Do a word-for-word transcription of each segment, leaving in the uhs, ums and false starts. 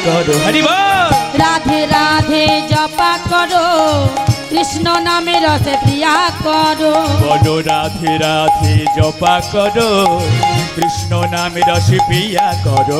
करो हरि बोल। राधे राधे जपा करो कृष्ण नामे रस प्रिया करो। बोलो राधे राधे जपा करो कृष्ण नामे रस प्रिया करो।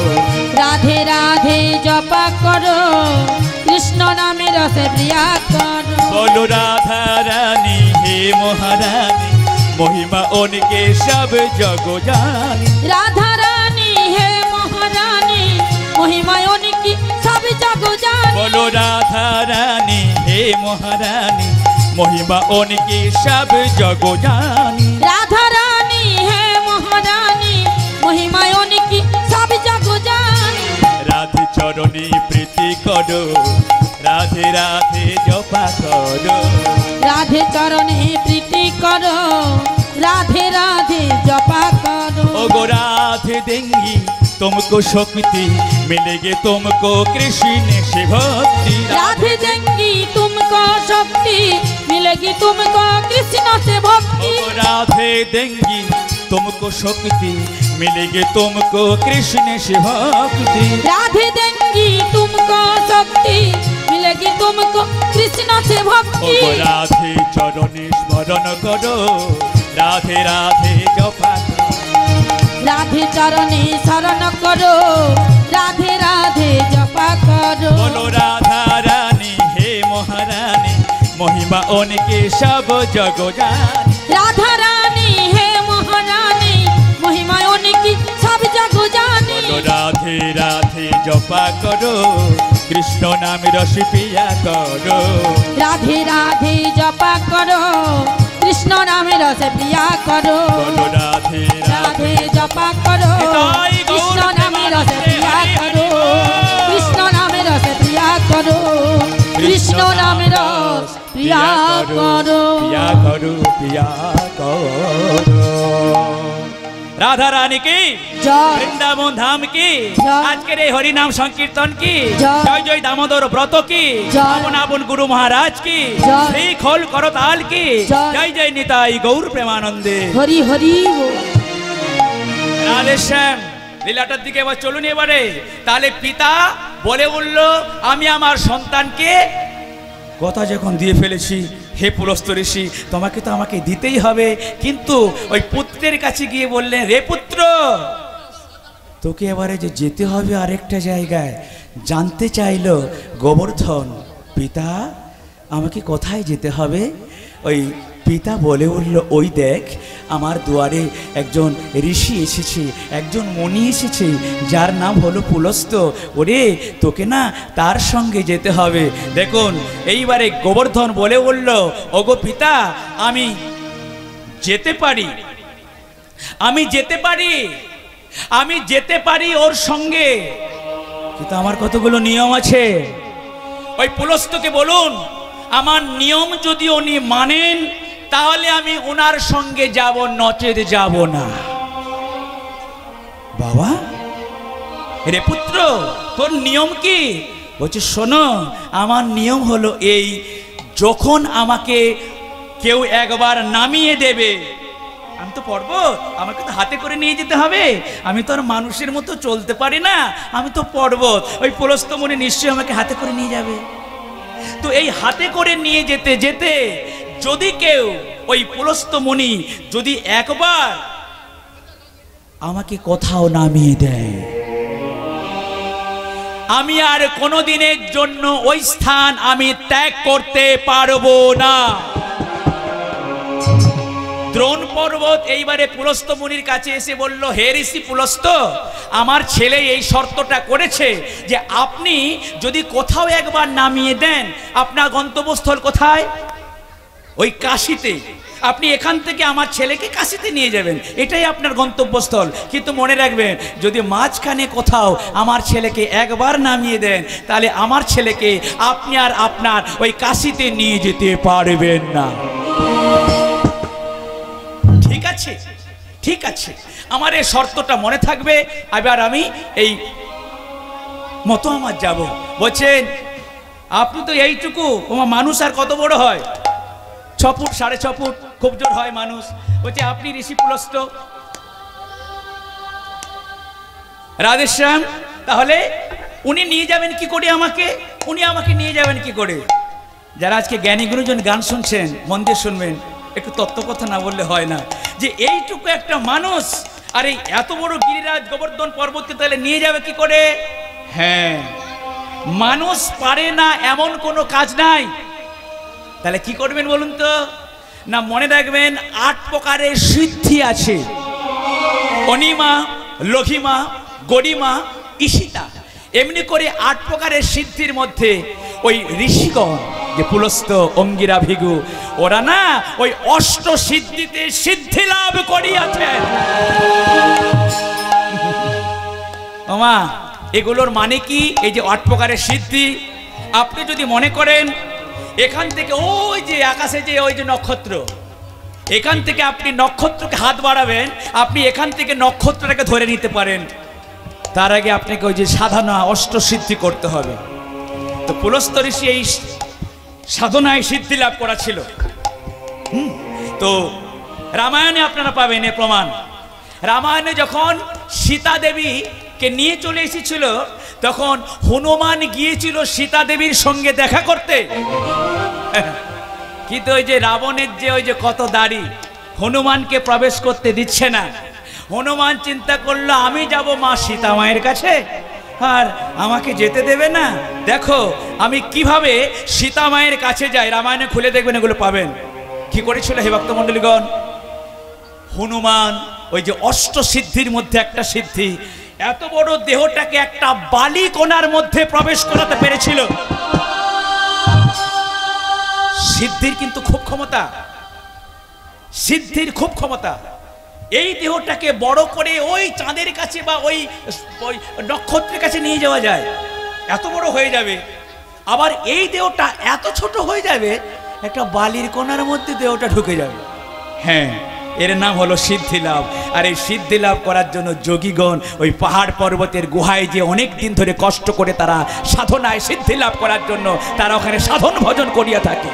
राधे राधे जपा करो कृष्ण नामे रस प्रिया करो। बोलो राधा रानी हे महारानी महिमा उनके सब जग जानी। राधा रानी है महारानी महिमा उनकी सब जग जानी। बोलो राधा रानी हे महारानी महिमा उनकी सब जग जानी। राधा रानी है महारानी महिमा उनकी सब जग जानी। राधे चरणी प्रीति करो राधे राधे जपा करो। राधे चरणे प्रीति करो राधे राधे जपा करो। ओ गो राधे देंगी तुमको शक्ति मिलेगी तुमको कृष्ण से भक्ति। राधे देंगी तुमको शक्ति मिलेगी तुमको कृष्ण से भक्ति। ओ राधे देंगी तुमको शक्ति मिलेगी तुमको कृष्ण से भक्ति। राधे देंगी तुमको शक्ति मिलेगी तुमको कृष्ण से भक्ति। ओ राधे चरणी स्मरण करो राधे राधे जपा करो। राधे चरणे शरण करो राधे राधे जपा करो। बोलो राधा रानी हे महारानी महिमा उनके सब जग जानी। राधा रानी है महारानी महिमा उनकी सब जग जानी। बोलो राधे राधे जपा करो कृष्ण नाम रस पिया करो। राधे राधे जपा करो कृष्ण नाम रस प्रिया करो। बोलो राधे राधे जपा करो कृष्ण नाम रस प्रिया करो। कृष्ण नाम रस प्रिया करो कृष्ण नाम रस प्रिया करो पिया करो पिया करो। राधा रानी की जय। वृंदावन धाम की जय। आज के हरि नाम संकीर्तन की जय। जय जय दामोदर व्रत की जय। आपन आपन गुरु महाराज की जय। श्री खोल करताल की जय। जय जय निताई गौर प्रेमानंदे। हरि हरि बोल। রাধে শ্যাম লীলাটার দিকে এবার চলুন। এবারে তাহলে পিতা বলে বলল আমি আমার সন্তানকে কথা যখন দিয়ে ফেলেছি হে পুলস্ত্য ঋষি তোমাকে তো আমাকে দিতেই হবে। কিন্তু ওই পুত্রের কাছে গিয়ে বললেন রে পুত্র তোকে এবারে যে যেতে হবে আরেকটা জায়গায়। জানতে চাইল গোবর্ধন পিতা আমাকে কোথায় যেতে হবে। ওই পিতা বলে উঠল ওই দেখ আমার দুয়ারে একজন ঋষি এসেছে একজন মুনি এসেছে যার নাম হলো পুলস্ত্য। ওরে তোকে না তার সঙ্গে যেতে হবে। দেখুন এইবারে গোবর্ধন বলে বলল ওগো পিতা আমি যেতে পারি আমি যেতে পারি আমি যেতে পারি ওর সঙ্গে কিন্তু আমার কতগুলো নিয়ম আছে। ওই পুলস্ত্যকে বলুন আমার নিয়ম যদি উনি মানেন তাহলে আমি ওনার সঙ্গে যাব নচেত যাব না। বাবা রে পুত্র তোর নিয়ম কি? বলছে শোনো আমার নিয়ম হলো এই যখন আমাকে কেউ একবার নামিয়ে দেবে আমি তো পর্বত আমাকে তো হাতে করে নিয়ে যেতে হবে। আমি তো আর মানুষের মতো চলতে পারি না আমি তো পর্বত। ওই পুলস্ত্য মুনি নিশ্চয়ই আমাকে হাতে করে নিয়ে যাবে। তো এই হাতে করে নিয়ে যেতে যেতে যদি কেউ ওই পুলস্ত্য মুনি যদি একবার আমাকে কোথাও নামিয়ে দেয় আমি আর কোনোদিনের জন্য ওই স্থান আমি ত্যাগ করতে পারবো না। দ্রোণ পর্বত এইবারে পুলস্ত্য মুনির কাছে এসে বলল হে ঋষি পুলস্ত্য আমার ছেলে এই শর্তটা করেছে যে আপনি যদি কোথাও একবার নামিয়ে দেন আপনার গন্তব্যস্থল কোথায়? ওই কাশীতে। আপনি এখান থেকে আমার ছেলেকে কাশীতে নিয়ে যাবেন এটাই আপনার গন্তব্যস্থল। কিন্তু মনে রাখবেন যদি মাঝখানে কোথাও আমার ছেলেকে একবার নামিয়ে দেন তাহলে আমার ছেলেকে আপনি আর আপনার ওই কাশীতে নিয়ে যেতে পারবেন না। ঠিক আছে ঠিক আছে আমার এই শর্তটা মনে থাকবে। এবার আমি এই মতো আমার যাব। বলছেন আপনি তো এইটুকু তোমার মানুষ আর কত বড় হয় ছ ফুট সাড়ে ছ ফুট খুব জোর হয় মানুষ। বলছে আপনি ঋষি পুলস্ত্য রাধেশ্যাম তাহলে উনি নিয়ে যাবেন কি করে আমাকে, উনি আমাকে নিয়ে যাবেন কি করে? যারা আজকে জ্ঞানী গুরুজন গান শুনছেন মন দিয়ে শুনবেন, একটু তত্ত্ব কথা না বললে হয় না, যে এইটুকু একটা মানুষ আর এই এত বড় গিরিরাজ গোবর্ধন পর্বতকে তাহলে নিয়ে যাবে কি করে? হ্যাঁ, মানুষ পারে না এমন কোনো কাজ নাই। তাহলে কি করবেন বলুন তো? না, মনে রাখবেন আট প্রকারের সিদ্ধি আছে, অনিমা, লঘিমা, গরিমা, ঈশিতা, এমনি করে আট প্রকারের সিদ্ধির মধ্যে ওই ঋষিগণ যে পুলস্ত, অঙ্গিরা, ভিগু, ওরা না ওই অষ্ট সিদ্ধিতে সিদ্ধি লাভ করিয়াছে। ওমা, এগুলোর মানে কি? এই যে আট প্রকারের সিদ্ধি, আপনি যদি মনে করেন এখান থেকে ওই যে আকাশে যে ওই যে নক্ষত্র, এখান থেকে আপনি নক্ষত্রকে হাত বাড়াবেন, আপনি এখান থেকে নক্ষত্রটাকে ধরে নিতে পারেন। তার আগে আপনাকে ওই যে সাধনা অষ্টসিদ্ধি করতে হবে। তো পুলস্ত ঋষি এই সাধনায় সিদ্ধি লাভ করা ছিল। হুম, তো রামায়ণে আপনারা পাবেন এ প্রমাণ। রামায়ণে যখন সীতা দেবীকে নিয়ে চলে এসেছিল, তখন হনুমান গিয়েছিল সীতা দেবীর সঙ্গে দেখা করতে। কিন্তু ওই যে রাবণের যে ওই যে কত দাড়ি, হনুমানকে প্রবেশ করতে দিচ্ছে না। হনুমান চিন্তা করলো, আমি যাব মা সীতা মায়ের কাছে, আর আমাকে যেতে দেবে না। দেখো আমি কিভাবে সীতা মায়ের কাছে যাই। রামায়ণে খুলে দেখবেন, এগুলো পাবেন। কি করেছিল হে ভক্তমণ্ডলীগণ? হনুমান ওই যে অষ্ট সিদ্ধির মধ্যে একটা সিদ্ধি, এত বড় দেহটাকে একটা বালি কোণার মধ্যে প্রবেশ করাতে পেরেছিল। সিদ্ধির কিন্তু খুব ক্ষমতা, সিদ্ধির খুব ক্ষমতা। এই দেহটাকে বড় করে ওই চাঁদের কাছে বা ওই নক্ষত্রের কাছে নিয়ে যাওয়া যায়, এত বড় হয়ে যাবে। আবার এই দেহটা এত ছোট হয়ে যাবে, একটা বালির কোণার মধ্যে দেহটা ঢুকে যাবে। হ্যাঁ, এর নাম হলো সিদ্ধি লাভ। আর এই সিদ্ধি লাভ করার জন্য যোগীগণ ওই পাহাড় পর্বতের গুহায় যে অনেক দিন ধরে কষ্ট করে তারা সাধনায় সিদ্ধি লাভ করার জন্য তারা ওখানে সাধন ভজন করিয়া থাকে।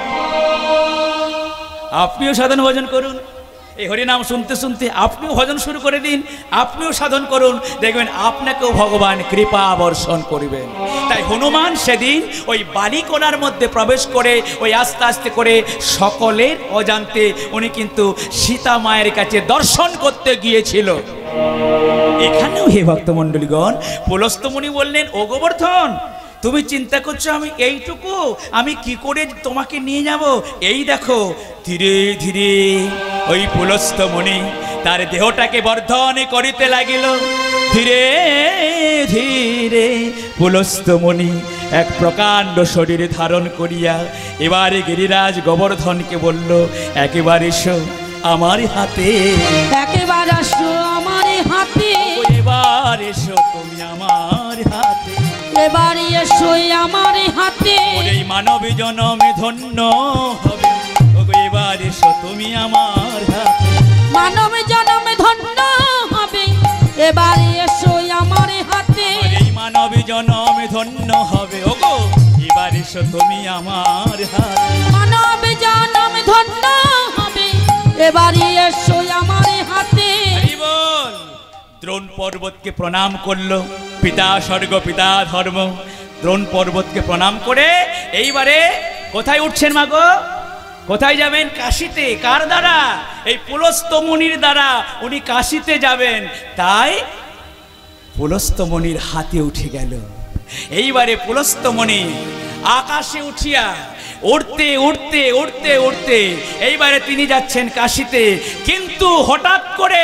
আপনিও সাধন ভজন করুন, এই হরিনাম শুনতে শুনতে আপনিও ভজন শুরু করে দিন, আপনিও সাধন করুন, দেখবেন আপনাকেও ভগবান কৃপা বর্ষণ করিবেন। তাই হনুমান সেদিন ওই বালিকোণার মধ্যে প্রবেশ করে ওই আস্তে আস্তে করে সকলের অজান্তে উনি কিন্তু সীতা মায়ের কাছে দর্শন করতে গিয়েছিল। এখানেও হে ভক্তমণ্ডলীগণ, পুলস্ত মুনি বললেন, ও গোবর্ধন, তুমি চিন্তা করছো আমি এইটুকু, আমি কি করে তোমাকে নিয়ে যাব? এই দেখো, ধীরে ধীরে ওই পুলস্ত মুনি তার দেহটাকে বর্ধন করিতে লাগিল। ধীরে ধীরে পুলস্ত মুনি এক প্রকাণ্ড শরীর ধারণ করিয়া এবারে গিরিরাজ গোবর্ধনকে বলল, একেবারে এসো আমার হাতে, একেবারে এসো আমার হাতে, এবার এসো তুমি আমার হাতে, এবারে এসো আমার হাতে, এই মানব জনমে ধন্য হবে, এবার এসো তুমি আমার হাতে, মানব জনমে ধন্য হবে, এবারে এসো আমার হাতে, এই মানব জনমে ধন্য হবে, ওগো এবার এসো তুমি আমার হাতে, মানব জনমে ধন্য হবে, এবারে এসো আমার হাতে। বল, দ্রোণ পর্বতকে প্রণাম করলো, পিতা স্বর্গ পিতা ধর্ম। দ্রোণ পর্বতকে প্রণাম করে এইবারে কোথায় উঠছেন মাগো? কোথায় যাবেন? কাশীতে। কার দ্বারা? এই পুলস্ত মুনির দ্বারা উনি কাশীতে যাবেন। তাই পুলস্ত মুনির হাতে উঠে গেল। এইবারে পুলস্ত মুনি আকাশে উঠিয়া উড়তে উড়তে উড়তে উড়তে এইবারে তিনি যাচ্ছেন কাশীতে। কিন্তু হঠাৎ করে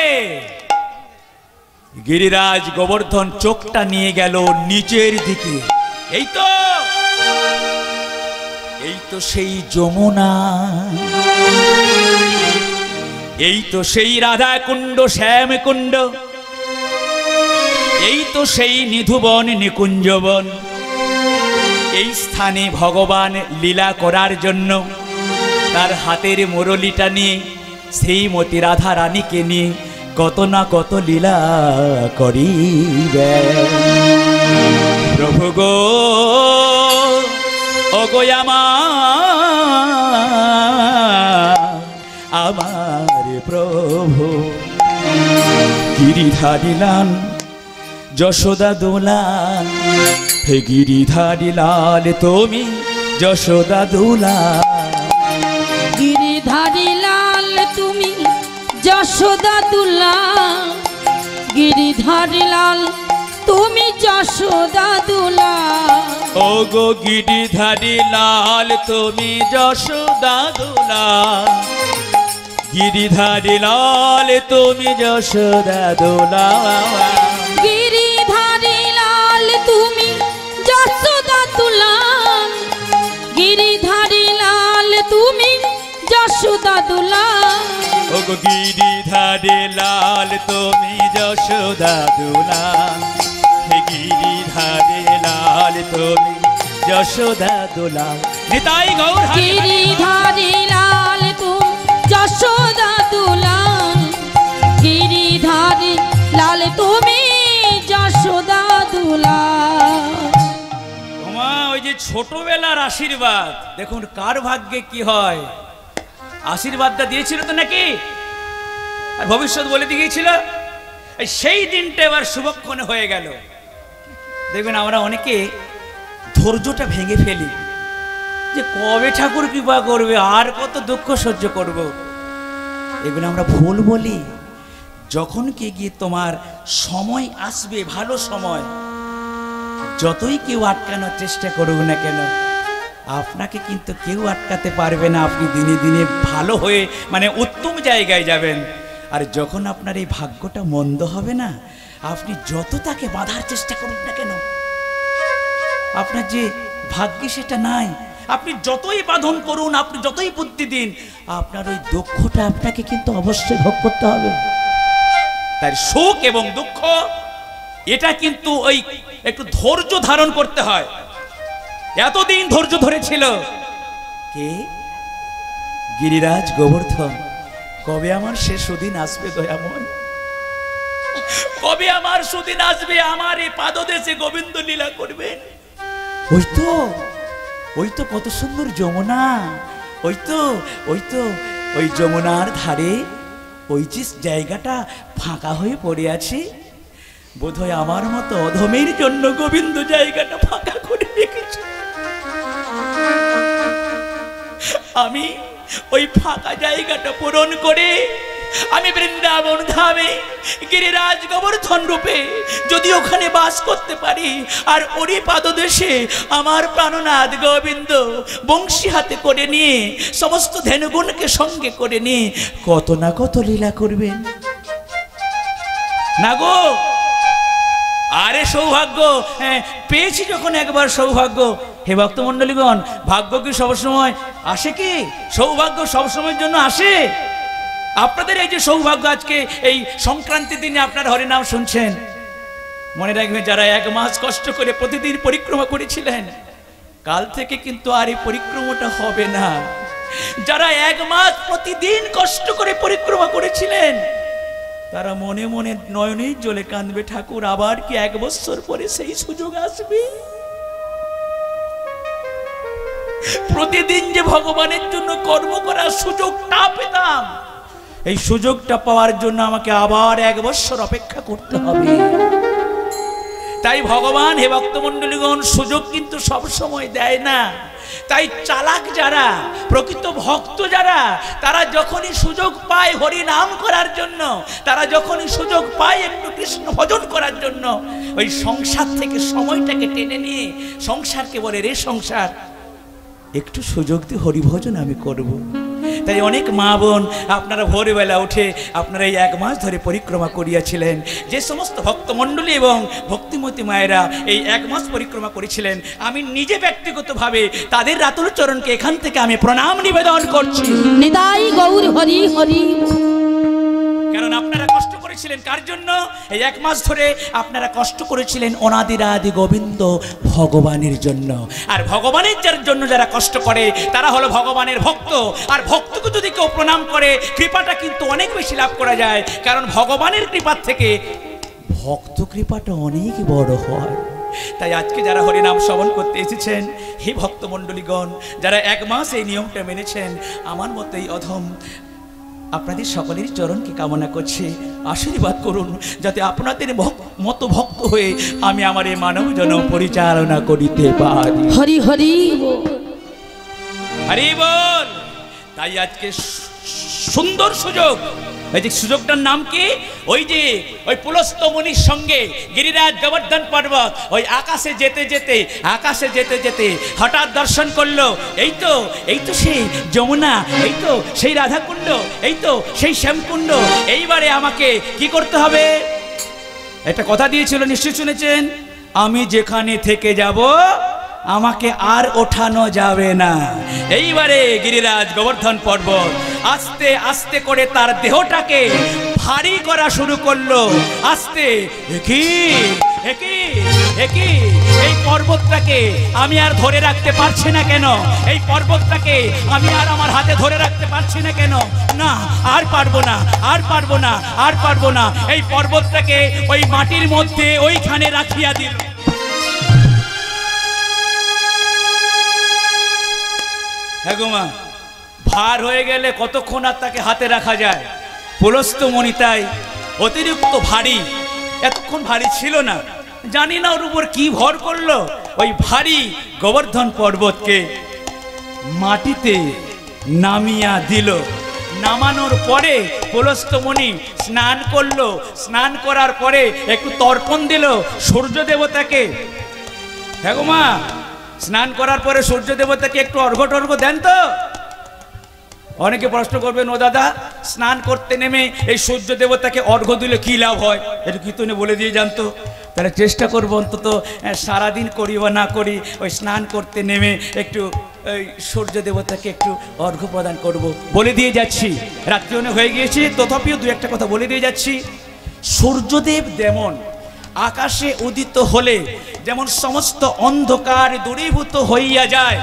গিরিরাজ গোবর্ধন চোখটা নিয়ে গেল নিচের দিকে। এই তো এই তো সেই যমুনা, এই তো সেই রাধা কুণ্ড, শ্যাম কুণ্ড, এই তো সেই নিধুবন নিকুঞ্জবন। এই স্থানে ভগবান লীলা করার জন্য তার হাতের মুরলিটা নিয়ে সেই মতি রাধা রানীকে নিয়ে কত না কত লীলা করিবে। প্রভু গো, ওগো আমার আমার প্রভু, গিরিধারী লাল যশোদা দোলাল হে গিরিধারী লাল তুমি যশোদা দুলাল, গিরিধারী লাল তুমি যশোদা দুলাল, গিরিধারী লাল তুমি যশোদা দুলাল, ও গো গিরিধারী লাল তুমি যশোদা দুলাল, গিরিধারী লাল তুমি যশোদা দুলাল, গিরিধারী লাল তুমি যশোদা দুলাল, গিরিধারী লাল তুমি যশোদা দুলাল, ও গো গিরিধারী লাল তুমি যশোদা দুলাল, হে গিরিধারী লাল তুমি যশোদা দুলাল। নিতাই গৌর গিরিধারী লাল তুমি যশোদা দুলাল, গিরিধারী লাল তুমি যশোদা দুলাল। ওমা ওই যে ছোটবেলার আশীর্বাদ দেখুন কার ভাগ্যে কি হয়। আশীর্বাদটা দিয়েছিল তো নাকি, আর ভবিষ্যৎ বলে দিয়েছিল। সেই দিনটা এবার শুভক্ষণে হয়ে গেল। দেখবেন আমরা অনেকে ধৈর্যটা ভেঙে ফেলি যে কবে ঠাকুর কৃপা করবে, আর কত দুঃখ সহ্য করব। এগুলো আমরা ভুল বলি। যখন কে গিয়ে তোমার সময় আসবে, ভালো সময়, যতই কেউ আটকানোর চেষ্টা করুক না কেন, আপনাকে কিন্তু কেউ আটকাতে পারবে না। আপনি দিনে দিনে ভালো হয়ে মানে উত্তম জায়গায় যাবেন। আর যখন আপনার এই ভাগ্যটা মন্দ হবে না, আপনি যত তাকে বাঁধার চেষ্টা করুন না কেন, আপনার যে ভাগ্যে সেটা নাই। আপনি যতই বাঁধন করুন, আপনি যতই বুদ্ধি দিন, আপনার ওই দুঃখটা আপনাকে কিন্তু অবশ্যই ভোগ করতে হবে। তাই সুখ এবং দুঃখ এটা কিন্তু ওই একটু ধৈর্য ধারণ করতে হয়। এতদিন ধৈর্য ধরেছিল কে? গিরিরাজ গোবর্ধন। কবে আমার সে সুদিন আসবে দয়াময়, কবে আমার সুদিন আসবে, আমার এই পাদদেশে গোবিন্দ লীলা করবেন। ওই তো ওই তো কত সুন্দর যমুনা, ওই তো ওই তো ওই যমুনার ধারে ওই যে জায়গাটা ফাঁকা হয়ে পড়ে আছে, বোধহয় আমার মতো অধমের জন্য গোবিন্দ জায়গাটা ফাঁকা করে রেখেছে। আমি ওই ফাঁকা জায়গাটা পূরণ করে আমি বৃন্দাবন ধামে গিরিরাজ গোবর্ধন রূপে যদি ওখানে বাস করতে পারি, আর ওরই পাদদেশে আমার প্রাণনাথ গোবিন্দ বংশী হাতে করে নিয়ে সমস্ত ধেনুগুণকে সঙ্গে করে নিয়ে কত না কত লীলা করবেন না গো। আরে সৌভাগ্য হ্যাঁ পেয়েছি যখন একবার সৌভাগ্য। হে ভক্তমণ্ডলীগণ, ভাগ্য কি সবসময় আসে? কি সৌভাগ্য সবসময়ের জন্য আসে? আপনাদের এই যে সৌভাগ্য, আজকে এই সংক্রান্তির দিনে আপনারা হরিনাম শুনছেন, মনে রাখবেন যারা এক মাস কষ্ট করে প্রতিদিন পরিক্রমা করেছিলেন, কাল থেকে কিন্তু আর এই পরিক্রমাটা হবে না। যারা এক মাস প্রতিদিন কষ্ট করে পরিক্রমা করেছিলেন, তারা মনে মনে নয়নেই জ্বলে কাঁদবে, ঠাকুর আবার কি এক বছর পরে সেই সুযোগ আসবে? প্রতিদিন যে ভগবানের জন্য কর্ম করার সুযোগটা পেতাম, এই সুযোগটা পাওয়ার জন্য আমাকে আবার এক বছর অপেক্ষা করতে হবে। তাই ভগবান, হে ভক্তমণ্ডলীগণ, সুযোগ কিন্তু সব সময় দেয় না। তাই চালাক যারা, প্রকৃত ভক্ত যারা, তারা যখনই সুযোগ পায় হরি নাম করার জন্য, তারা যখনই সুযোগ পায় একটু কৃষ্ণ ভজন করার জন্য, ওই সংসার থেকে সময়টাকে টেনে নিয়ে সংসারকে বলে, রে সংসার, একটু সুযোগ দিয়ে হরিভজন আমি করব। তাই অনেক মা বোন আপনারা ভোরবেলা উঠে আপনারা এই এক মাস ধরে পরিক্রমা করিয়াছিলেন। যে সমস্ত ভক্তমণ্ডলী এবং ভক্তিমতী মায়েরা এই এক মাস পরিক্রমা করেছিলেন, আমি নিজে ব্যক্তিগতভাবে তাদের রাতুল চরণকে এখান থেকে আমি প্রণাম নিবেদন করছি। নিতাই গৌর হরি হরি। কারণ আপনারা কষ্ট করেছিলেন কার জন্য? এই এক মাস ধরে আপনারা কষ্ট করেছিলেন অনাদিরাদি গোবিন্দ ভগবানের জন্য। আর ভগবানের যার জন্য যারা কষ্ট করে তারা হলো ভগবানের ভক্ত। আর ভক্তকে যদি কেউ প্রণাম করে, কৃপাটা কিন্তু অনেক বেশি লাভ করা যায়। কারণ ভগবানের কৃপার থেকে ভক্ত কৃপাটা অনেক বড় হয়। তাই আজকে যারা হরিনাম শ্রবণ করতে এসেছেন, হে ভক্তমণ্ডলীগণ, যারা এক মাস এই নিয়মটা মেনেছেন, আমার মতো এই অধম আপনাদের সকলের চরণকে কামনা করছে, আশীর্বাদ করুন যাতে আপনাদের মতো ভক্ত হয়ে আমি আমার এই মানব জনম পরিচালনা করিতে পারি। হরি হরি হরি বল। তাই আজকে সুন্দর সুযোগ, এই যে সুযোগটার নাম কি? ওই যে ওই পুলস্ত মুনির সঙ্গে গিরিরাজ গোবর্ধন পর্বত ওই আকাশে যেতে যেতে আকাশে যেতে যেতে হঠাৎ দর্শন করলো, এই তো এই তো সেই যমুনা, এই তো সেই রাধাকুণ্ড, এই তো সেই শ্যামকুণ্ড। এইবারে আমাকে কি করতে হবে? একটা কথা দিয়েছিল, নিশ্চয়ই শুনেছেন, আমি যেখানে থেকে যাব আমাকে আর ওঠানো যাবে না। এইবারে গিরিরাজ গোবর্ধন পর্বত আস্তে আস্তে করে তার দেহটাকে ভারী করা শুরু করলো। আস্তে একই একই একই এই পর্বতটাকে আমি আর ধরে রাখতে পারছি না কেন? এই পর্বতটাকে আমি আর আমার হাতে ধরে রাখতে পারছি না কেন? না, আর পারবো না, আর পারবো না, আর পারবো না। এই পর্বতটাকে ওই মাটির মধ্যে ওইখানে রাখিয়া দিল। হ্যাঁ গো মা, ভার হয়ে গেলে কতক্ষণ আর তাকে হাতে রাখা যায়? পুলস্ত মণি তাই অতিরিক্ত ভারী, এতক্ষণ ভারী ছিল না, জানি না ওর উপর কি ভর করলো। ওই ভারী গোবর্ধন পর্বতকে মাটিতে নামিয়া দিল। নামানোর পরে পুলস্ত মণি স্নান করলো। স্নান করার পরে একটু তর্পণ দিল সূর্য দেবতাকে। হ্যাঁ গো মা, স্নান করার পরে সূর্য দেবতাকে একটু অর্ঘ্য টর্ঘ্য দেন তো? অনেকে প্রশ্ন করবেন, ও দাদা স্নান করতে নেমে এই সূর্য দেবতাকে অর্ঘ্য দিলে কি লাভ হয়? এটা কীর্তনে বলে দিয়ে জানতো। তাহলে চেষ্টা করবো অন্তত সারাদিন করি বা না করি ওই স্নান করতে নেমে একটু ওই সূর্য দেবতাকে একটু অর্ঘ্য প্রদান করব। বলে দিয়ে যাচ্ছি, রাত্রি অনেক হয়ে গিয়েছে, তথাপিও দু একটা কথা বলে দিয়ে যাচ্ছি। সূর্যদেব যেমন আকাশে উদিত হলে যেমন সমস্ত অন্ধকার দূরীভূত হইয়া যায়,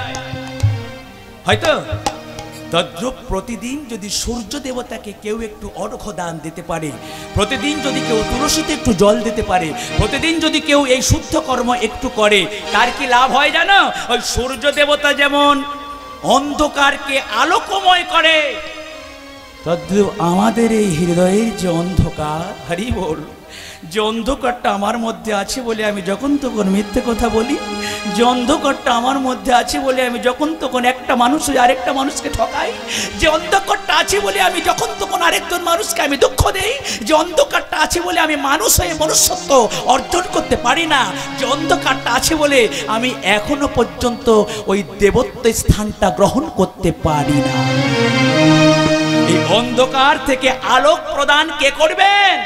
হয়তো তদ্রূপ প্রতিদিন যদি সূর্য দেবতাকে কেউ একটু অর্ঘ্য দান দিতে পারে, প্রতিদিন যদি কেউ তুলসীতে একটু জল দিতে পারে, প্রতিদিন যদি কেউ এই শুদ্ধ কর্ম একটু করে, তার কি লাভ হয় জানো? ওই সূর্য দেবতা যেমন অন্ধকারকে আলোকময় করে, তদ্রূপ আমাদের এই হৃদয়ের যে অন্ধকার, হরি বল, যে অন্ধকারটা আমার মধ্যে আছে বলে আমি যখন তখন মিথ্যে কথা বলি, যে অন্ধকারটা আমার মধ্যে আছে বলে আমি যখন তখন একটা মানুষ আরেকটা মানুষকে ঠকাই, যে অন্ধকারটা আছে বলে আমি যখন তখন আরেকজন মানুষকে আমি দুঃখ দেই, যে অন্ধকারটা আছে বলে আমি মানুষ হয়ে মনুষ্যত্ব অর্জন করতে পারি না, যে অন্ধকারটা আছে বলে আমি এখনো পর্যন্ত ওই দেবত্ব স্থানটা গ্রহণ করতে পারি না। এই অন্ধকার থেকে আলোক প্রদান কে করবেন?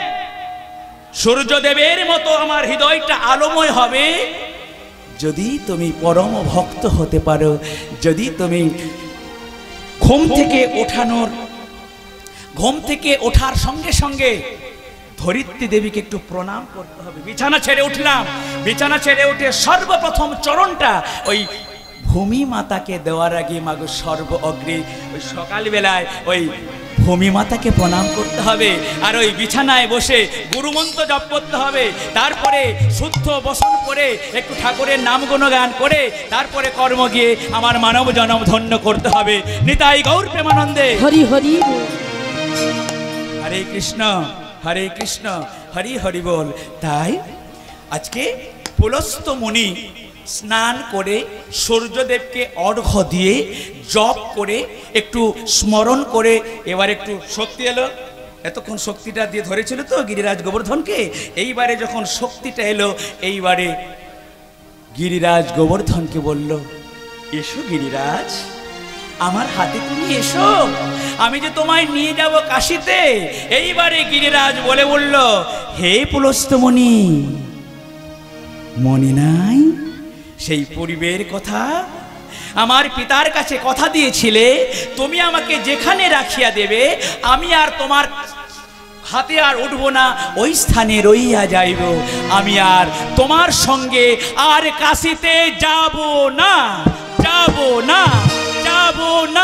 সূর্যদেবের মতো আমার হৃদয়টা আলোময় হবে যদি তুমি পরম ভক্ত হতে পারো, যদি তুমি ঘুম থেকে ওঠানোর ঘুম থেকে ওঠার সঙ্গে সঙ্গে ধরিত্রী দেবীকে একটু প্রণাম করতে হবে। বিছানা ছেড়ে উঠলাম, বিছানা ছেড়ে উঠে সর্বপ্রথম চরণটা ওই ভূমি মাতাকে দেওয়ার আগে মাগো সর্ব অগ্রে ওই সকালবেলায় ওই ভূমি মাতাকে প্রণাম করতে হবে। আর ওই বিছানায় বসে গুরুমন্ত্র জপ করতে হবে। তারপরে শুদ্ধ বসন করে একটু ঠাকুরের নাম গুণগান করে তারপরে কর্ম গিয়ে আমার মানব জনম ধন্য করতে হবে। নিতাই গৌর প্রেমানন্দে হরি হরি। হরে কৃষ্ণ হরে কৃষ্ণ হরি হরি বল। তাই আজকে পুলস্ত মুনি স্নান করে সূর্যদেবকে অর্ঘ্য দিয়ে জপ করে একটু স্মরণ করে এবার একটু শক্তি এলো। এতক্ষণ শক্তিটা দিয়ে ধরেছিল তো গিরিরাজ গোবর্ধনকে, এইবারে যখন শক্তিটা এলো এইবারে গিরিরাজ গোবর্ধনকে বলল, এসো গিরিরাজ, আমার হাতে তুমি এসো, আমি যে তোমায় নিয়ে যাব কাশীতে। এইবারে গিরিরাজ বলে বলল, হে পুলস্ত মুনি, মনে নাই সেই পূর্বের কথা? আমার পিতার কাছে কথা দিয়েছিলে তুমি আমাকে যেখানে রাখিয়া দেবে আমি আর তোমার হাতে আর উঠব না, ওই স্থানে রইয়া যাইব, আমি আর তোমার সঙ্গে আর কাশীতে যাব না, যাব না, যাব না।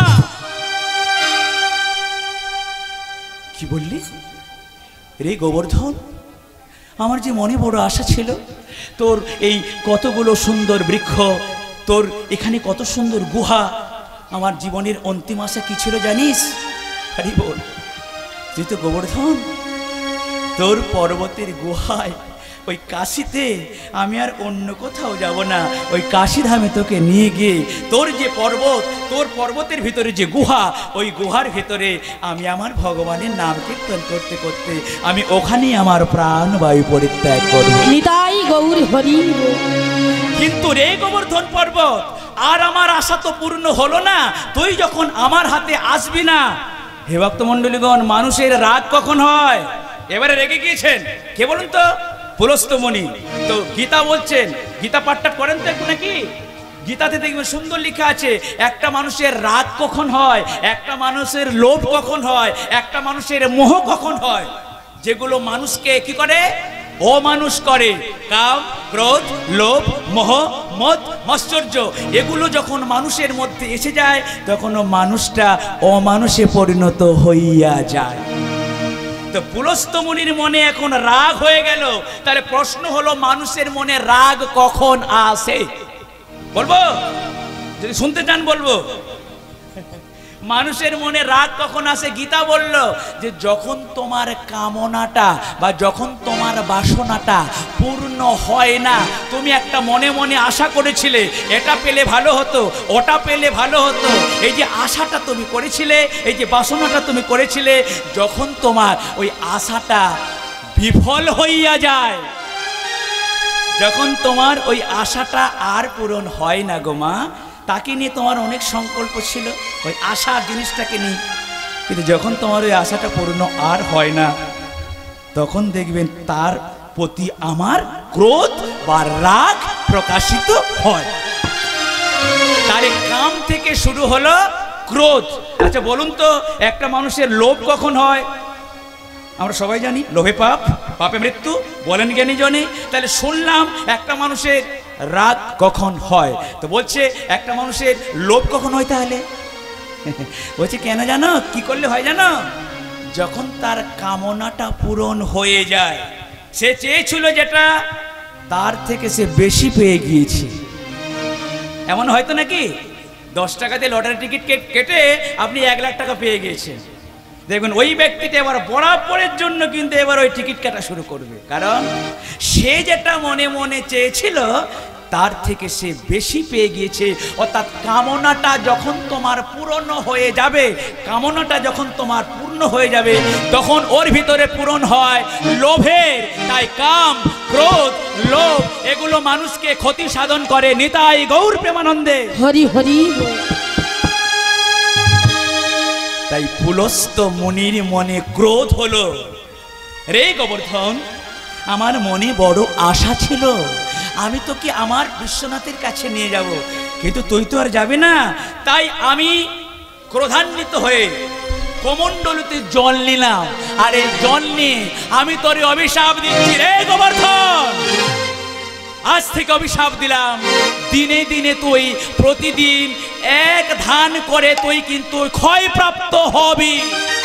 কি বললি রে গোবর্ধন? আমার যে মনে বড় আশা ছিল, তোর এই কতগুলো সুন্দর বৃক্ষ, তোর এখানে কত সুন্দর গুহা, আমার জীবনের অন্তিম আশা কি ছিল জানিস? হরি বল। তুই তো গোবর্ধন, তোর পর্বতের গুহায় ওই কাশিতে আমি আর অন্য কোথাও যাব না, ওই কাশীধামে তোকে নিয়ে গিয়ে তোর যে পর্বত, তোর পর্বতের ভিতরে যে গুহা, ওই গুহার ভিতরে আমি আমার ভগবানের নাম কীর্তন করতে করতে আমি ওখানেই আমার প্রাণ বায়ু পরিত্যাগ করব। নিতাই গৌর হরি। কিন্তু রে গোবর্ধন পর্বত, আর আমার আশা তো পূর্ণ হলো না, তুই যখন আমার হাতে আসবি না। হে ভক্তমণ্ডলীগণ, মানুষের রাগ কখন হয়? এবারে রেগে গিয়েছেন কে বলুন তো? পুলস্তমণি। তো গীতা বলছেন, গীতা পাঠটা করেন তো একটু নাকি? গীতাতে দেখবেন সুন্দর লেখা আছে, একটা মানুষের রাগ কখন হয়, একটা মানুষের লোভ কখন হয়, একটা মানুষের মোহ কখন হয়। যেগুলো মানুষকে কি করে? অমানুষ করে। কাম, ক্রোধ, লোভ, মোহ, মদ, মাশ্চর্য, এগুলো যখন মানুষের মধ্যে এসে যায় তখন মানুষটা অমানুষে পরিণত হইয়া যায়। তো পুলস্তমণির মনে এখন রাগ হয়ে গেল। তাহলে প্রশ্ন হলো, মানুষের মনে রাগ কখন আসে? বলবো? যদি শুনতে চান বলবো। মানুষের মনে রাগ কখন আসে? গীতা বলল যে যখন তোমার কামনাটা বা যখন তোমার বাসনাটা পূর্ণ হয় না। তুমি একটা মনে মনে আশা করেছিলে, এটা পেলে ভালো হতো, ওটা পেলে ভালো হতো, এই যে আশাটা তুমি করেছিলে, এই যে বাসনাটা তুমি করেছিলে, যখন তোমার ওই আশাটা বিফল হইয়া যায়, যখন তোমার ওই আশাটা আর পূরণ হয় না গো মা, তাকে নিয়ে তোমার অনেক সংকল্প ছিল ওই আশার জিনিসটাকে নিয়ে, কিন্তু যখন তোমার ওই আশাটা পূর্ণ আর হয় না, তখন দেখবেন তার প্রতি আমার ক্রোধ বা রাগ প্রকাশিত হয়। তার কাম থেকে শুরু হলো ক্রোধ। আচ্ছা বলুন তো, একটা মানুষের লোভ কখন হয়? আমরা সবাই জানি লোভে পাপ, পাপে মৃত্যু, বলেন জ্ঞানী জনে। তাহলে শুনলাম একটা মানুষের রাগ কখন হয়, তো বলছে একটা মানুষের লোভ কখন হয়? তাহলে বলছে কেন জানো, কি করলে হয় জানো? যখন তার কামনাটা পূরণ হয়ে যায়, সে চেয়েছিল যেটা, তার থেকে সে বেশি পেয়ে গিয়েছে। এমন হয়তো নাকি দশ টাকা দিয়ে লটারি টিকিট কেটে আপনি এক লাখ টাকা পেয়ে গিয়েছেন, দেখবেন ওই ব্যক্তিটা এবার বরাবরের জন্য কিন্তু এবার ওই টিকিট কাটা শুরু করবে, কারণ সে যেটা মনে মনে চেয়েছিল তার থেকে সে বেশি পেয়ে গিয়েছে। অর্থাৎ কামনাটা যখন তোমার পূর্ণ হয়ে যাবে, কামনাটা যখন তোমার পূর্ণ হয়ে যাবে, তখন ওর ভিতরে পূরণ হয় লোভের। তাই কাম, ক্রোধ, লোভ এগুলো মানুষকে ক্ষতি সাধন করে। নিতাই গৌর প্রেমানন্দে হরি হরি। তাই পুলস্ত মুনির মনে ক্রোধ হলো, রে গোবর্ধন, আমার মনে বড় আশা ছিল, আমি তোকে আমার বিশ্বনাথের কাছে নিয়ে যাব, কিন্তু তুই তো আর যাবে না। তাই আমি ক্রোধান্বিত হয়ে কমণ্ডলুতে জল নিলাম, আর এই জল নিয়ে আমি তোরে অভিশাপ দিচ্ছি, রে গোবর্ধন, আজ থেকে অভিশাপ দিলাম, দিনে দিনে তুই প্রতিদিন এক ধান করে তুই কিন্তু ক্ষয়প্রাপ্ত হবি।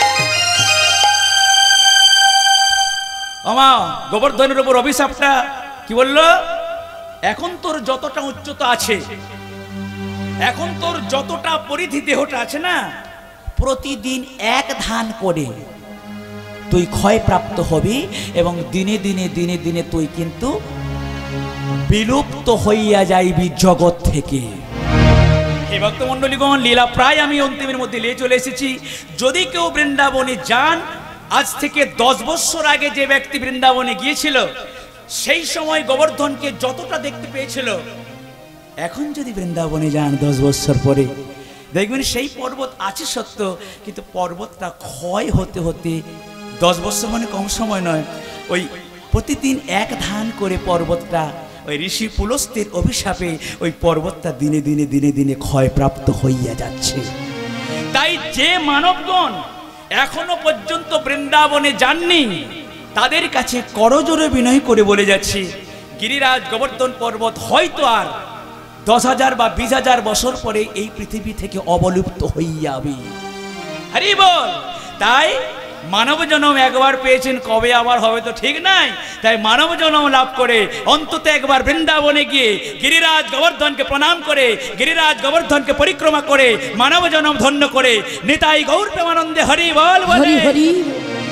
আমা গোবর্ধনের উপর অভিশাপটা কি বললো? এখন তোর যতটা উচ্চতা আছে, এখন তোর যতটা পরিধি দেহটা আছে না, প্রতিদিন এক ধান করে তুই ক্ষয়প্রাপ্ত হবি, এবং দিনে দিনে দিনে দিনে তুই কিন্তু বিলুপ্ত হইয়া যাইবি জগৎ থেকে। এই ভক্তমণ্ডলীগণ, লীলা প্রায় আমি অন্তিমের মধ্যে নিয়ে চলে এসেছি। যদি কেউ বৃন্দাবনে যান, আজ থেকে দশ বছর আগে যে ব্যক্তি বৃন্দাবনে গিয়েছিল, সেই সময় গোবর্ধনকে যতটা দেখতে পেয়েছিল, এখন যদি বৃন্দাবনে যান দশ বছর পরে, দেখবেন সেই পর্বত আছে সত্য, কিন্তু পর্বতটা ক্ষয় হতে হতে, দশ বছর মানে কম সময় নয়, ওই প্রতিদিন এক ধান করে পর্বতটা ওই ঋষি পুলস্তের অভিশাপে ওই পর্বতটা দিনে দিনে দিনে দিনে ক্ষয়প্রাপ্ত হইয়া যাচ্ছে। তাই যে মানবগণ এখনো পর্যন্ত বৃন্দাবনে যাননি, তাদের কাছে করজোরে বিনয় করে বলে যাচ্ছি, গিরিরাজ গোবর্ধন পর্বত হয়তো আর দশ হাজার বা বিশ হাজার বছর পরে এই পৃথিবী থেকে অবলুপ্ত হইয়া যাবে। হরি বল। তাই মানব জন্ম একবার পেয়েছেন, কবে আবার হবে তো ঠিক নাই। তাই মানব জন্ম লাভ করে অন্তত একবার বৃন্দাবনে গিয়ে গিরিরাজ গোবর্ধনকে প্রণাম করে, গিরিরাজ গোবর্ধনকে পরিক্রমা করে মানব জন্ম ধন্য করে। নিতাই গৌর প্রেমানন্দে হরি বল বলে। হরি হরি।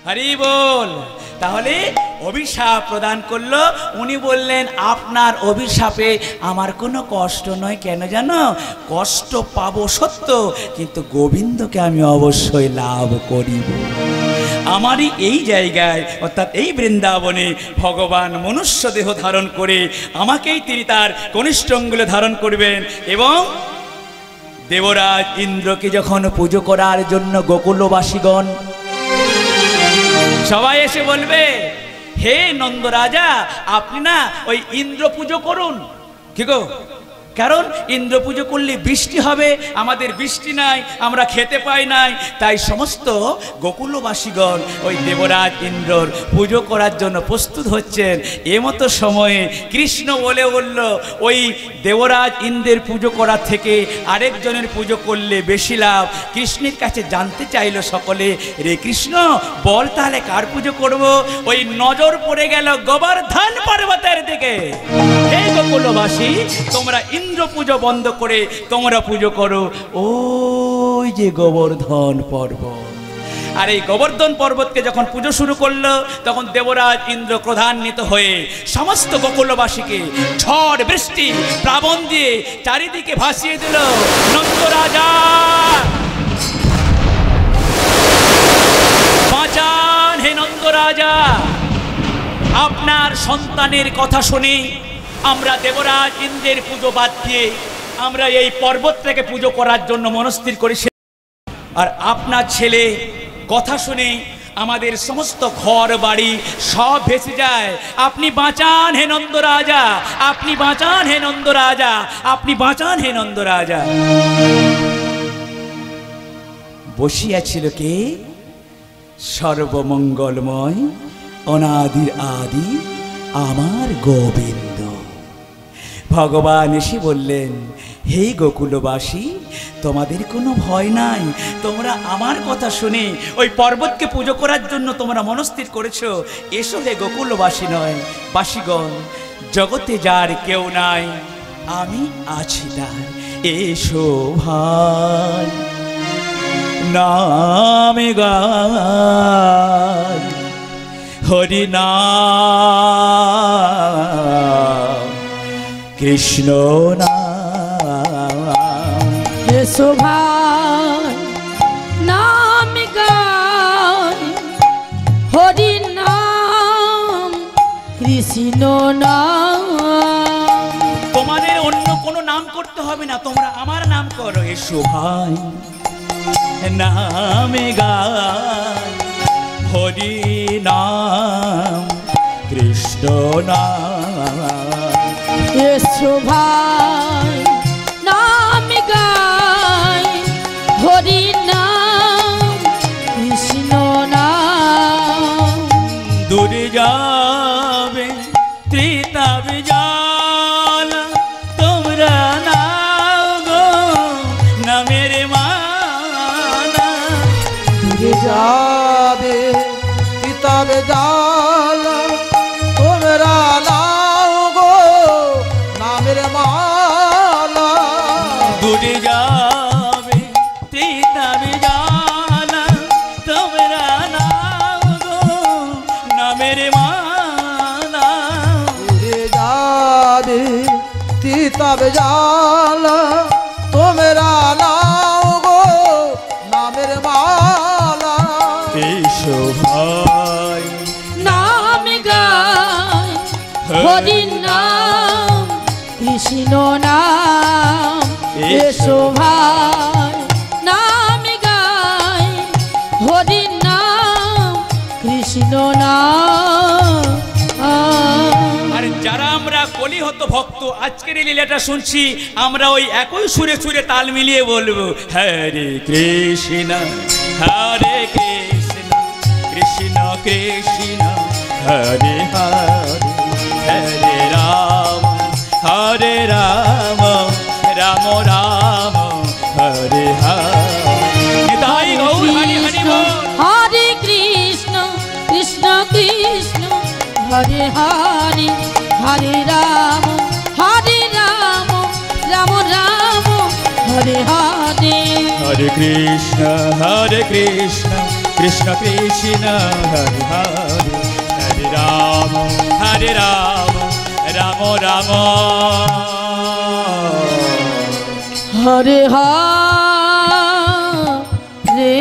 হরি বল। তাহলে অভিশাপ প্রদান করলো। উনি বললেন আপনার অভিশাপে আমার কোনো কষ্ট নয়, কেন জানো? কষ্ট পাবো সত্য, কিন্তু গোবিন্দকে আমি অবশ্যই লাভ করিব। আমারই এই জায়গায় অর্থাৎ এই বৃন্দাবনে ভগবান মনুষ্য দেহ ধারণ করে আমাকেই তিনি তার কনিষ্ঠ অঙ্গুলে ধারণ করবেন। এবং দেবরাজ ইন্দ্রকে যখন পুজো করার জন্য গোকুলবাসীগণ সবাই এসে বলবে, হে নন্দ রাজা, আপনি না ওই ইন্দ্র পুজো করুন। কি গো, কারণ ইন্দ্র পুজো করলে বৃষ্টি হবে, আমাদের বৃষ্টি নাই, আমরা খেতে পাই নাই। তাই সমস্ত গোকুলবাসীগণ ওই দেবরাজ ইন্দ্রর পুজো করার জন্য প্রস্তুত হচ্ছেন। এমতো সময়ে কৃষ্ণ বলে বলল, ওই দেবরাজ ইন্দ্রের পুজো করার থেকে আরেকজনের পুজো করলে বেশি লাভ। কৃষ্ণের কাছে জানতে চাইল সকলে, রে কৃষ্ণ বল তাহলে কার পুজো করব? ওই নজর পড়ে গেল গোবর্ধন পর্বতের দিকে। হে গোকুলবাসী, তোমরা ইন্দ্র পুজো বন্ধ করে তোমরা পুজো করো ওই যে গোবর্ধন পর্বত। আর এই গোবর্ধন পর্বতকে যখন পুজো শুরু করলো, তখন দেবরাজ ইন্দ্র ক্রোধান্বিত হয়ে সমস্ত গোকুলবাসীকে ঝড় বৃষ্টি প্লাবন দিয়ে চারিদিকে ভাসিয়ে দিল। নন্দ রাজা বাঁচান, হে নন্দ রাজা, আপনার সন্তানের কথা শুনে আমরা দেবরাজ ইন্দ্রের পুজো বাদ দিয়ে আমরা এই পর্বতটাকে পুজো করার জন্য মনস্থির করেছি। আর আপনার ছেলে কথা শুনে আমাদের সমস্ত ঘর বাড়ি সব ভেসে যায়। আপনি বাঁচান হে নন্দ রাজা, আপনি বাঁচান হে নন্দ রাজা, আপনি বাঁচান হে নন্দ রাজা। বসিয়াছিল কে? সর্বমঙ্গলময় অনাদির আদি আমার গোবিন্দ। ভগবান এসে বললেন, হে গোকুলবাসী, তোমাদের কোনো ভয় নাই। তোমরা আমার কথা শুনে ওই পর্বতকে পুজো করার জন্য তোমরা মনস্থির করেছো। এসো হে গোকুলবাসী নয় বাসীগণ, জগতে যার কেউ নাই, আমি আছি তার। এসো ভাই নামে গায় হরি নাম কৃষ্ণ নাম। এসো ভাই নাম গায় হরি নাম কৃষ্ণ নাম। তোমাদের অন্য কোনো নাম করতে হবে না, তোমরা আমার নাম করো। এসো ভাই নামে গায় হরি নাম কৃষ্ণ নাম। এসো ভাই নাম গায় হরি নাম কৃষ্ণ নাম। দূরে যাবে ত্রিতাবে জালা, তোমরা নাও গো নামের মালা। দূরে যাবে ত্রিতাবে জালা, তোমরা নাও গো নামের মালা। দূরে যাবে ত্রিতাবে জালা, তোমরা নাও গো নামের মালা। দূরে যাবে ত্রিতাবে জালা, তোমরা নাও গো নামের মালা। এসো ভাই নাম গায় হরি নাম কৃষ্ণ নাম। এসো ভাই নাম গায় হরি নাম কৃষ্ণ নাম। আর যারা আমরা কলিহত ভক্ত আজকের এই লীলাটা শুনছি, আমরা ওই একই সুরে সুরে তাল মিলিয়ে বলবো, হরে কৃষ্ণ হরে কৃষ্ণ কৃষ্ণ কৃষ্ণ হরে হরে, হরে রাম হরে রাম রাম রাম হরে হরে। তাই গৌর হরি হরি বল। হরে কৃষ্ণ কৃষ্ণ কৃষ্ণ হরে হরে, হরে রাম হরে রাম রাম রাম হরে হরে। হরে কৃষ্ণ হরে কৃষ্ণ কৃষ্ণ কৃষ্ণ হরে হরে হরে রাম হরে রাম রাম রাম হরে হরে।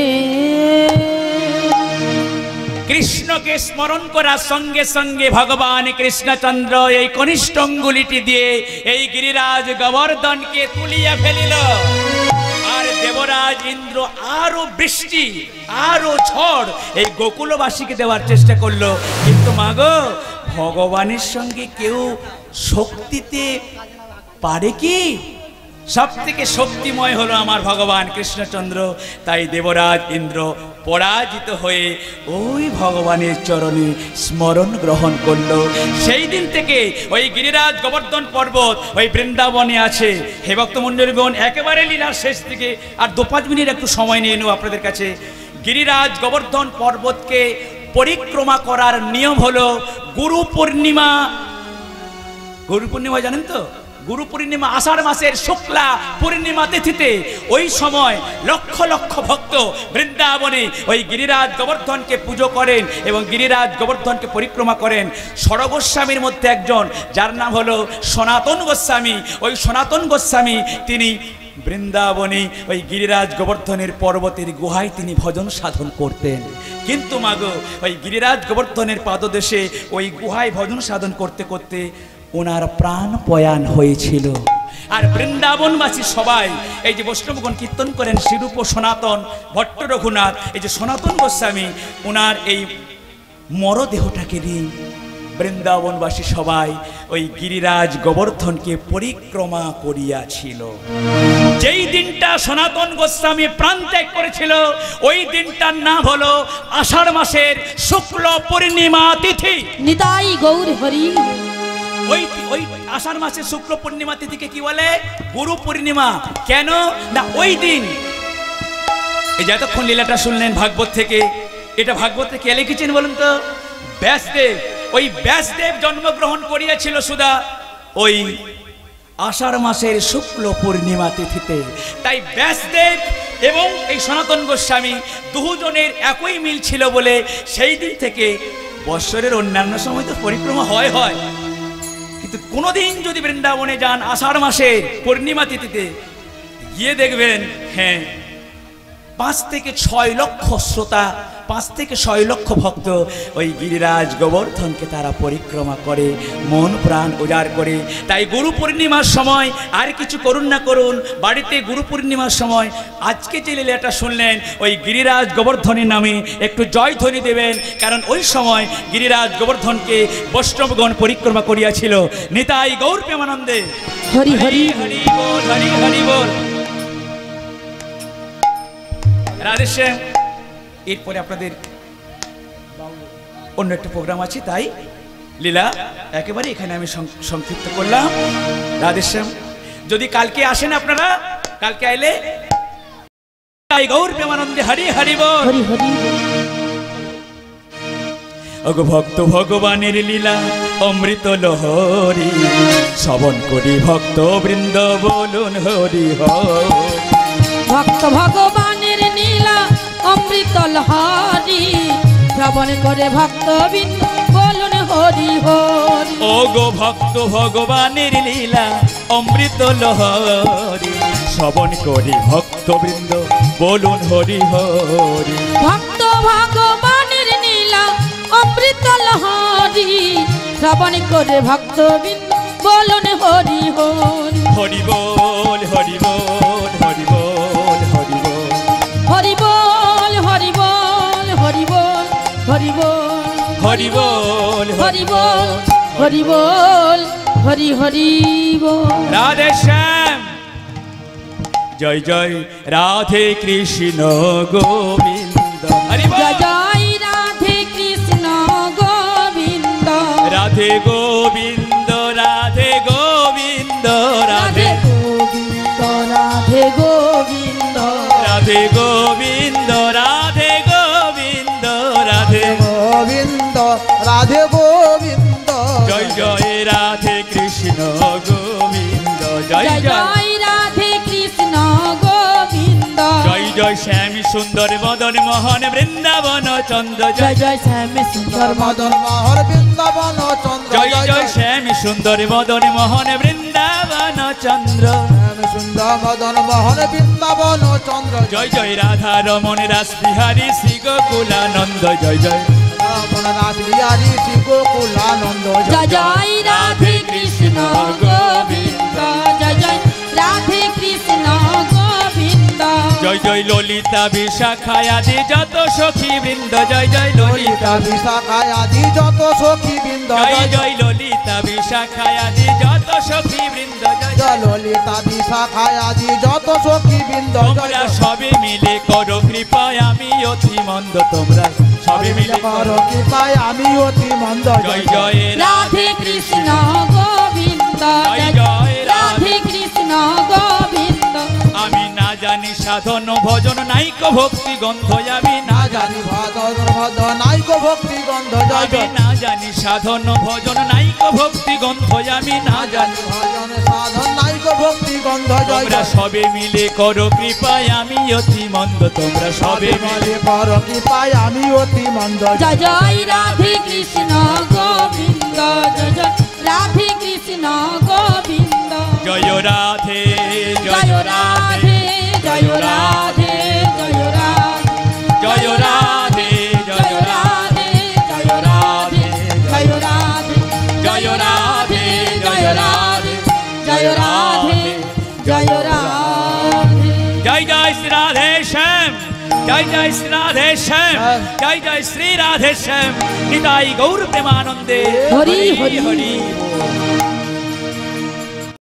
কৃষ্ণকে স্মরণ করার সঙ্গে সঙ্গে ভগবান কৃষ্ণচন্দ্র এই কনিষ্ঠ অঙ্গুলিটি দিয়ে এই গিরিরাজ গোবর্ধনকে তুলিয়া ফেলিল। আর দেবরাজ ইন্দ্র আরো বৃষ্টি আরো ঝড় এই গোকুলবাসীকে দেওয়ার চেষ্টা করলো, কিন্তু মাগো ভগবানের সঙ্গে কেউ শক্তিতে পারে কি? সব থেকে শক্তিময় হলো আমার ভগবান কৃষ্ণচন্দ্র। তাই দেবরাজ ইন্দ্র পরাজিত হয়ে ওই ভগবানের চরণে স্মরণ গ্রহণ করলো। সেই দিন থেকে ওই গিরিরাজ গোবর্ধন পর্বত ওই বৃন্দাবনে আছে। হে ভক্তমণ্ডলীগণ, একেবারে লীলার শেষ দিকে আর দু পাঁচ মিনিট একটু সময় নিয়ে নেব আপনাদের কাছে। গিরিরাজ গোবর্ধন পর্বতকে পরিক্রমা করার নিয়ম হলো গুরু পূর্ণিমা। গুরু পূর্ণিমা জানেন তো? গুরু পূর্ণিমা আষাঢ় মাসের শুক্লা পূর্ণিমা তিথিতে ওই সময় লক্ষ লক্ষ ভক্ত বৃন্দাবনে ওই গিরিরাজ গোবর্ধনকে পুজো করেন এবং গিরিরাজ গোবর্ধনকে পরিক্রমা করেন। ষড়গোস্বামীর মধ্যে একজন, যার নাম হলো সনাতন গোস্বামী। ওই সনাতন গোস্বামী তিনি বৃন্দাবনে ওই গিরিরাজ গোবর্ধনের পর্বতের গুহায় তিনি ভজন সাধন করতেন। কিন্তু মাগো ওই গিরিরাজ গোবর্ধনের পাদদেশে ওই গুহায় ভজন সাধন করতে করতে ওনার প্রাণ প্রয়াণ হয়েছিল। আর বৃন্দাবনবাসী সবাই এই যে বৈষ্ণবগণ কীর্তন করেন শ্রীরূপ সনাতন ভট্ট রঘুনাথ, এই যে সনাতন গোস্বামী, ওনার এই মরদেহটাকে নিয়ে বৃন্দাবনবাসী সবাই ওই গিরিরাজ গোবর্ধনকে পরিক্রমা করিয়াছিল। যেই দিনটা সনাতন গোস্বামী প্রাণ ত্যাগ করেছিল ওই দিনটার নাম হলো আষাঢ় মাসের শুক্ল পূর্ণিমা তিথি। নিতাই গৌর হরি। ওই ওই আষাঢ় মাসের শুক্ল পূর্ণিমা তিথিকে কি বলে? গুরু পূর্ণিমা। কেন না ওই দিন এই যে এতক্ষণ লীলাটা শুনলেন ভাগবত থেকে, এটা ভাগবতে কে লিখেছেন বলুন তো? ব্যাসদেব। ওই ব্যাসদেব জন্মগ্রহণ করিয়াছিল সুদা ওই আষাঢ় মাসের শুক্ল পূর্ণিমা তিথিতে। তাই ব্যাসদেব এবং এই সনাতন গোস্বামী দুজনের একই মিল ছিল বলে সেই দিন থেকে বৎসরের অন্যান্য সময় তো পরিক্রমা হয় হয় কিন্তু কোনোদিন যদি বৃন্দাবনে যান আষাঢ় মাসের পূর্ণিমা তিথিতে গিয়ে দেখবেন, হ্যাঁ পাঁচ থেকে ছয় লক্ষ শ্রোতা, পাঁচ থেকে ছয় লক্ষ ভক্ত ওই গিরিরাজ গোবর্ধনকে তারা পরিক্রমা করে মন প্রাণ উজাড় করে। তাই গুরু পূর্ণিমার সময় আর কিছু করুন না করুন, বাড়িতে গুরু পূর্ণিমার সময় আজকে যে লীলাটা শুনলেন ওই গিরিরাজ গোবর্ধনের নামে একটু জয়ধ্বনি দেবেন, কারণ ওই সময় গিরিরাজ গোবর্ধনকে বৈষ্ণবগণ পরিক্রমা করিয়াছিল। নিতাই গৌর প্রেমানন্দে হরি হরি হরি বল, হরি হরি বল। রাধেশ্যাম, এরপরে আপনাদের অন্য একটা প্রোগ্রাম আছে, তাই লীলা একেবারে এখানে আমি সংক্ষিপ্ত করলাম। রাধেশ্যাম, যদি কালকে আসেন আপনারা, কালকে আইলে গৌর প্রেমানন্দে হরি হরি বল। হরি হরি। অগো ভক্ত ভগবানের লীলা অমৃত লহরী, শ্রবণ করি ভক্ত বৃন্দ বলুন হরি হরি। ভক্ত ভগবানের নীলা অমৃত লহরী, শ্রবণ করে ভক্ত বৃন্দ বলুন হরি হরি। ও গো ভক্ত ভগবানের লীলা অমৃত লহরী, শ্রবণ করি ভক্ত বৃন্দ বলুন হরি হরি। ভক্ত ভগবানের নীলা অমৃত লহরী, শ্রবণ করে ভক্ত বৃন্দ বলুন হরি হরি। হরি বল, হরি বল, হরি বল, হরি বল। হরি বল, হরি বল, হরি বল, হরি বল, হরি বল, হরি বল, হরি বল, হরি হরি বল। রাধে শ্যাম। জয় জয় রাধে কৃষ্ণ গোবিন্দ হরি বল। জয় জয় রাধে কৃষ্ণ গোবিন্দ, রাধে গোবিন্দ, রাধে গোবিন্দ, রাধে গোবিন্দ, রাধে গোবিন্দ, রাধে গোবিন্দ, রাধে গোবিন্দ, রাধে গোবিন্দ রাধে গোবিন্দ। জয় জয় রাধে কৃষ্ণ গোবিন্দ, জয় জয় জয় জয় রাধে কৃষ্ণ গোবিন্দ, জয় জয় শ্যাম সুন্দর বদন মোহন বৃন্দাবন চন্দ্র জয় জয় শ্যাম সুন্দর মদন মোহর বৃন্দাবন চন্দ্র জয় জয় শ্যাম সুন্দর বদন মোহন বৃন্দাবন চন্দ্র শ্যাম সুন্দর মদন মোহন বৃন্দাবন চন্দ্র জয় জয় রাধা রমণ রাস বিহারী শ্রী গোকুলানন্দ জয় জয় রামন রাস বিহারী শ্রী গোকুলানন্দ জয় জয় রাধে কৃষ্ণ গোবিন্দ জয় জয় রাধে কৃষ্ণ গোবিন্দ জয় জয় ললিতা বিশাখায় আদি যত সখী বৃন্দ জয় জয় ললিতা ললিতা বিশাখায় আদি যত সখী বৃন্দ জয় জয় ললিতা বিশাখায় আদি যত সখী বৃন্দ জয় জয় ললিতা বিশাখায় আদি যত সখী বৃন্দ তোমরা সবে মিলে করো কৃপায় আমি অতি মন্দ তোমরা সবে মিলে করো কৃপায় আমি অতি মন্দ জয় জয় রাধে কৃষ্ণ গোবিন্দ জয় জয় জয় রাধে কৃষ্ণ গোবিন্দ আমি না জানি সাধন ভজন নাইক ভক্তি গন্ধ আমি না না জানি ভদন ভদ নাইক ভক্তি গন্ধ জয় আমি জয় না জানি সাধন ভজন নাইক ভক্তি গন্ধ আমি না না জানি জানি ভজন সাধন নাইক ভক্তি গন্ধ জয় তোমরা জয় সবে মিলে করো কৃপায় আমি অতি মন্দ তোমরা সবে মিলে মিলে করো কৃপায় আমি অতি মন্দ জয় জয় রাধে কৃষ্ণ গোবিন্দ জয় জয় রাধে কৃষ্ণ গোবিন্দ জয় রাধে জয় রাধে জয় রাধে জয় রাধে জয় রাধে জয় রাধে জয় রাধে জয় রাধে জয় রাধে জয় রাধে জয় রাধে জয় রাধে জয় জয় শ্রী রাধে শ্যাম জয় জয় শ্রী রাধে শ্যাম জয় জয় শ্রী রাধে শ্যাম নিতাই গৌর প্রেমানন্দে হরি হরি হরি